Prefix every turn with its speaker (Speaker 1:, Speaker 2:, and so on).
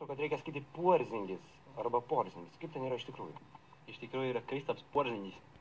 Speaker 1: kad reikia skaityti Porzingis arba Porzingis. Kaip ten yra iš tikrųjų?
Speaker 2: Iš tikrųjų yra Kristaps Porzingis.